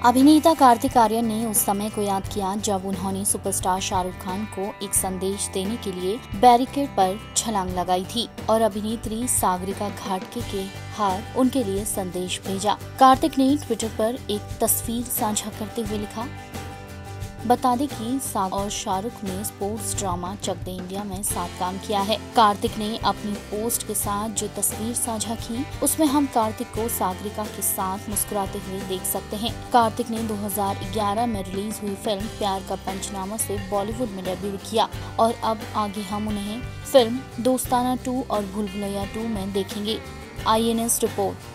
अभिनेता कार्तिक आर्यन ने उस समय को याद किया जब उन्होंने सुपरस्टार शाहरुख खान को एक संदेश देने के लिए बैरिकेड पर छलांग लगाई थी और अभिनेत्री सागरिका घाटगे के हार उनके लिए संदेश भेजा। कार्तिक ने ट्विटर पर एक तस्वीर साझा करते हुए लिखा, बता दें कि साग और शाहरुख ने sports drama Chak De India में साथ काम किया है। कार्तिक ने अपनी पोस्ट के साथ जो तस्वीर साझा की उसमें हम कार्तिक को सागरिका के साथ मुस्कुराते हुए देख सकते हैं। कार्तिक ने 2011 में रिलीज हुई फिल्म प्यार का पंचनामा से बॉलीवुड में डेब्यू किया और अब आगे हम उन्हें फिल्म दोस्ताना 2 और भूल भुलैया 2 में देखेंगे। IANS report.